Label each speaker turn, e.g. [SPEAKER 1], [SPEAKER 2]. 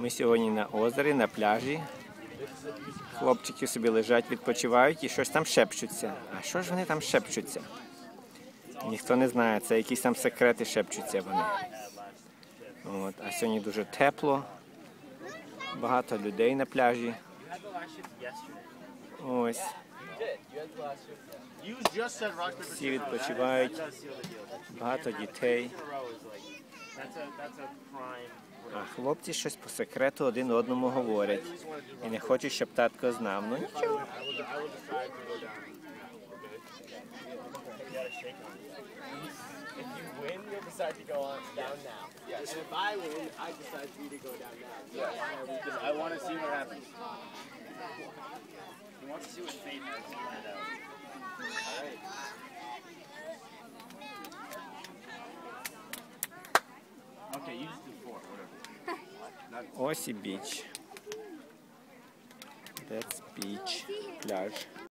[SPEAKER 1] Ми сьогодні на озері, на пляжі. Хлопчики собі лежать, відпочивають і щось там шепчуться. А що ж вони там шепчуться? Ніхто не знає, це якісь там секрети шепчуться вони. От. А сьогодні дуже тепло, багато людей на пляжі. Ось. Всі відпочивають, багато дітей. А хлопці щось по секрету один одному говорять. І не хочуть, щоб татко знав. Ну нічого. Ось і біч. That's beach, пляж.